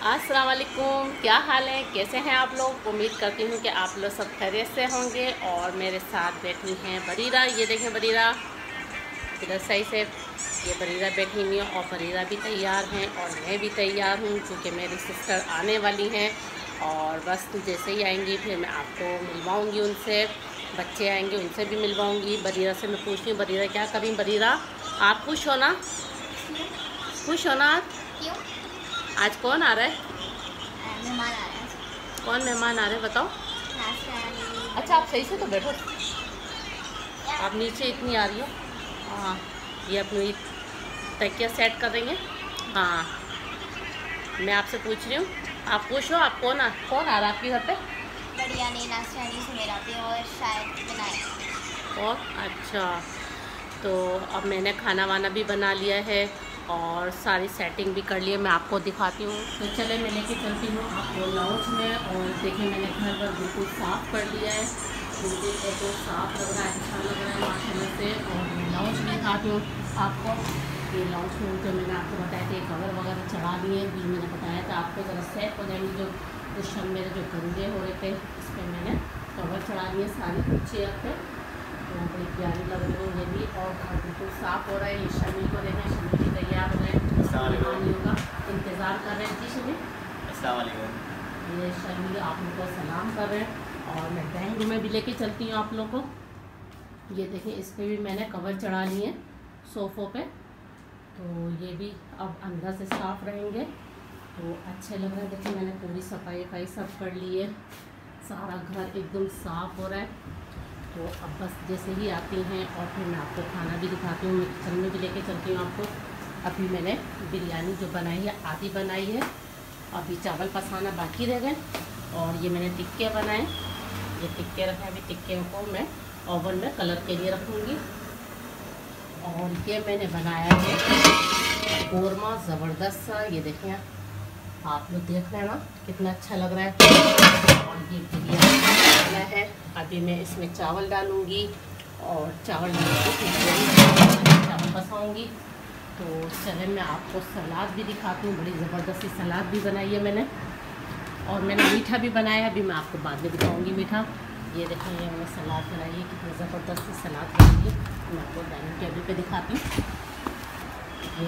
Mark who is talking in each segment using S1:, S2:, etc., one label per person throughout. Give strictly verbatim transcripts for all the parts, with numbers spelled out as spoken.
S1: अस्सलाम वालेकुम, क्या हाल है, कैसे हैं आप लोग। उम्मीद करती हूँ कि आप लोग सब खैरियत से होंगे। और मेरे साथ बैठी हैं बरीरा। ये देखें बरीरा, इधर सही से, ये बरीरा बैठी हुई है और बरीरा भी तैयार हैं और मैं भी तैयार हूँ क्योंकि मेरी सिस्टर आने वाली हैं। और बस जैसे ही आएंगी फिर मैं आपको मिलवाऊँगी उनसे, बच्चे आएंगे उनसे भी मिलवाऊँगी। बरीरा से मैं पूछती हूँ, बरीरा क्या करी। बरीरा आप खुश हो ना, खुश हो ना आप?
S2: क्यों?
S1: आज कौन आ रहा है?
S2: मेहमान आ रहे हैं।
S1: कौन मेहमान आ रहे हैं बताओ। अच्छा आप सही से तो बैठो, आप नीचे इतनी आ रही हो। हाँ, ये अपनी तकिया सेट कर रही हैं। हाँ, मैं आपसे पूछ रही हूँ, आप खुश हो? आप कौन आ कौन आ रहा है आपके घर पे?
S2: बढ़िया नहीं, नाश्ता से मेरा भी और शायद बनाए।
S1: और अच्छा, तो अब मैंने खाना वाना भी बना लिया है और सारी सेटिंग भी कर ली है। मैं आपको दिखाती हूँ। तो चले मैं लेके चलती हूँ आपको लाउंज में। और देखिए मैंने घर पर बिल्कुल साफ़ कर दिया है, बिल्कुल तो साफ़ लग रहा है, अच्छा लग रहा है माशाल्लाह से। और मैं लाउंज में दिखाती हूँ आपको। ये लाउंज में जो मैंने आपको बताया था कवर वगैरह चढ़ा दिए, भी मैंने बताया था आपको ज़रा सेट हो जाएंगे। जो कुछ मेरे जो गंदे हो रहे थे इस पर मैंने कवर चढ़ा दिए सारी चेयर पे, तो बड़ी प्यारी लग रही है ये भी। और घर बिल्कुल साफ़ हो रहा है। ये शमी को देखें, शमी भी तैयार हो गए, मेहमानियों का इंतज़ार कर रहे हैं। जी शमी,
S3: अस्सलाम वालेकुम।
S1: ये शमी आप लोग को सलाम कर रहे हैं। और मैं ड्राइंग रूम में भी लेके चलती हूँ आप लोग को। ये देखें इस पर भी मैंने कवर चढ़ा लिए सोफ़ों पे, तो ये भी अब अंदर से साफ़ रहेंगे तो अच्छे लग रहे हैं। देखिए मैंने पूरी सफाई वफाई सब कर ली है, सारा घर एकदम साफ़ हो रहा है। तो अब बस जैसे ही आती हैं और फिर मैं आपको खाना भी दिखाती हूँ, मैं किचन में भी लेके चलती हूँ आपको। अभी मैंने बिरयानी जो बनाई है आधी बनाई है, अभी चावल पसाना बाकी रह गए। और ये मैंने टिक्के बनाए, ये टिक्के रखे, अभी टिक्के को मैं ओवन में कलर के लिए रखूँगी। और ये मैंने बनाया है कौरमा ज़बरदस्त सा, ये देखें आप लोग देख रहे हैं ना कितना अच्छा लग रहा है। और ये बिरयानी बनाना है, अभी मैं इसमें चावल डालूँगी और चावल चावल पसाऊँगी। तो चले मैं आपको सलाद भी दिखाती हूँ, बड़ी ज़बरदस्ती सलाद भी बनाई है मैंने। और मैंने मीठा भी बनाया है, अभी मैं आपको बाद में दिखाऊँगी मीठा। ये देखें ये मैंने सलाद बनाई है, कितनी ज़बरदस्ती सलाद बनाई है, मैं आपको डाइनिंग टेबल पे दिखाती हूँ। ये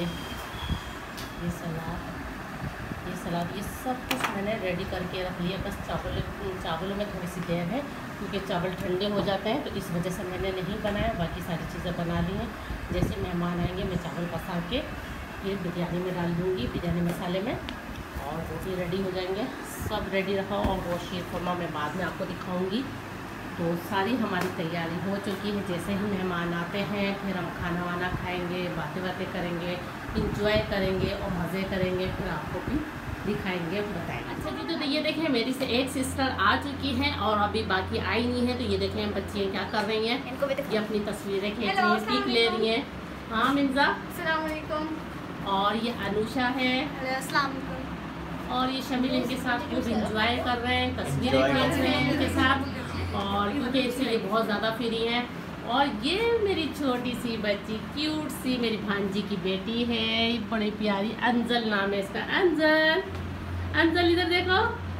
S1: ये सलाद ये सलाद ये सब कुछ मैंने रेडी करके रख लिया। बस चावल चावलों में थोड़ी सी देर है क्योंकि चावल ठंडे हो जाते हैं, तो इस वजह से मैंने नहीं बनाया, बाकी सारी चीज़ें बना ली हैं। जैसे मेहमान आएंगे मैं चावल पसा के फिर बिरयानी में डाल दूँगी, बिरयानी मसाले में, और वो भी रेडी हो जाएंगे। सब रेडी रखा। और वो शीर खुरमा मैं बाद में आपको दिखाऊँगी। तो सारी हमारी तैयारी हो चुकी है। जैसे ही मेहमान आते हैं फिर हम खाना वाना खाएंगे, बातें बातें करेंगे, इंजॉय करेंगे और मज़े करेंगे, फिर आपको भी दिखाएंगे, बताएंगे। अच्छा जी, तो ये देखें मेरी से एक सिस्टर आ चुकी हैं और अभी बाकी आई नहीं है। तो ये देखें बच्चियाँ क्या कर रही हैं,
S2: इनको भी
S1: ये अपनी तस्वीरें खींच रही हैं, पिक ले रही हैं। हाँ मिर्ज़ा,
S2: अस्सलाम वालेकुम।
S1: और ये अनुषा है,
S2: अस्सलाम वालेकुम।
S1: और ये शमील इनके साथ खूब इंजॉय कर रहे हैं, तस्वीरें खींच रहे हैं इनके साथ। और क्योंकि इससे ये बहुत ज़्यादा फ्री हैं। और ये मेरी छोटी सी बच्ची, क्यूट सी मेरी भांजी की बेटी है, बड़ी प्यारी, अंजल नाम है इसका। अंजल, अंजल इधर देखो,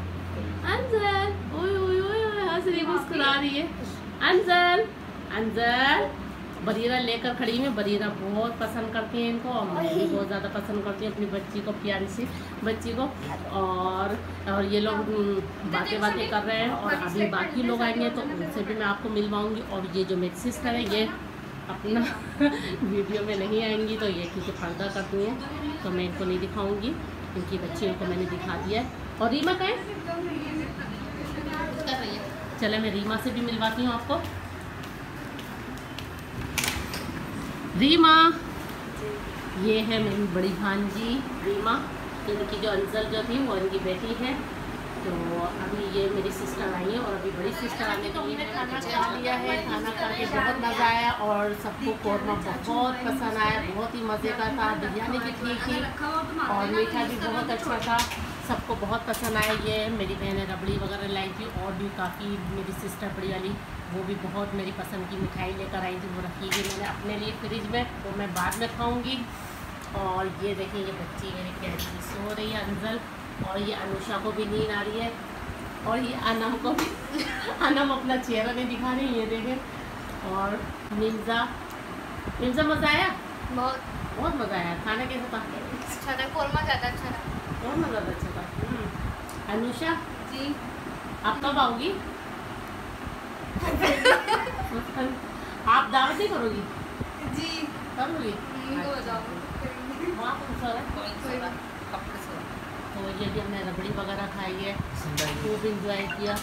S1: अंजल, ओए ओए ओए हंस रही, मुस्कुरा रही है। अंजल, अंजल, बरीरा लेकर खड़ी है। बरीरा बहुत पसंद करती है इनको, और मैं भी बहुत ज़्यादा पसंद करती हूँ अपनी बच्ची को, प्यारी सी बच्ची को। और और ये लोग बातें बातें कर रहे हैं और अभी बाकी लोग आएंगे तो उनसे भी मैं आपको मिलवाऊंगी। और ये जो मेरी सिस्टर है ये अपना वीडियो में नहीं आएंगी, तो ये क्योंकि पर्दा करती हैं तो मैं इनको नहीं दिखाऊँगी, इनकी बच्चियों को मैंने दिखा दिया है। और रीमा का है, चले मैं रीमा से भी मिलवाती हूँ आपको। रीमा, ये है मेरी बड़ी भांजी रीमा, इनकी जो अंजल जो थी वो इनकी बेटी है। तो अभी ये मेरी सिस्टर आई है और अभी बड़ी सिस्टर आने के लिए खाना खा लिया है। खाना खा के बहुत मज़ा आया और सबको कौरमा बहुत पसंद आया, बहुत ही मज़े का था। बिरयानी भी ठीक थी और मीठा भी बहुत अच्छा था, सबको बहुत पसंद आया। ये मेरी बहनें रबड़ी वगैरह लाई थी और भी काफ़ी, मेरी सिस्टर बड़ी वाली वो भी बहुत मेरी पसंद की मिठाई लेकर आई थी, वो रखी गई मैंने अपने लिए फ्रिज में, वो मैं बाद में खाऊंगी। और ये देखिए ये बच्ची मेरी प्यारी सो रही है अंजल, और ये अनुषा को भी नींद आ रही है और ये अनम को भी अनम अपना चेहरा नहीं दिखा रही है, देखें। और मिर्जा मिर्जा मज़ा आया?
S2: बहुत
S1: बहुत मज़ा आया। खाना कैसा था?
S2: अच्छा था, कोरमा ज़्यादा अच्छा था।
S1: बहुत मज़ा अच्छा था। अनुषा
S2: जी
S1: आप कब आओगी? आप दावत ही करोगी?
S2: जी
S1: करोगी?
S2: को बताओ।
S1: वहाँ कौन सा है? तो ये भी हमने रबड़ी वगैरह खाई है, खूब इंजॉय किया।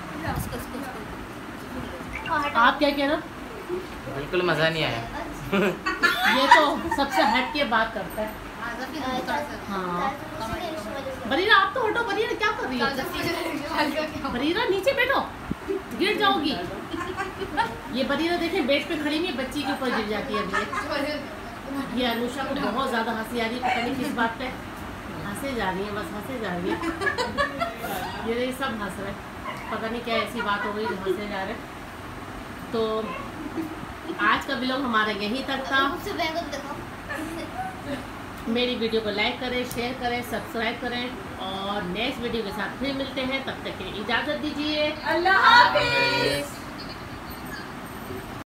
S1: आप क्या कह रहे हो?
S3: बिल्कुल मज़ा नहीं आया।
S1: ये तो सबसे हट के बात करता है। हाँ बरीरा आप तो हटो। बरीरा क्या कर रही है? बरीरा नीचे बैठो, गिर जाओगी। ये बरीरा देखें बेड पे खड़ी हुई है, बच्ची के ऊपर गिर जाती है अभी। ये अनुषा को बहुत ज़्यादा हंसी आ रही है, पता नहीं किस बात पे हंसे जा रही है, बस हंसे जा रही है। ये सब हंस रहे, पता नहीं क्या ऐसी बात हो गई जो हंसे जा रहे। तो आज का व्लॉग हमारा यहीं तक था। मेरी वीडियो को लाइक करें, शेयर करें, सब्सक्राइब करें और नेक्स्ट वीडियो के साथ फिर मिलते हैं। तब तक के लिए इजाज़त दीजिए।
S2: अल्लाह हाफिज़।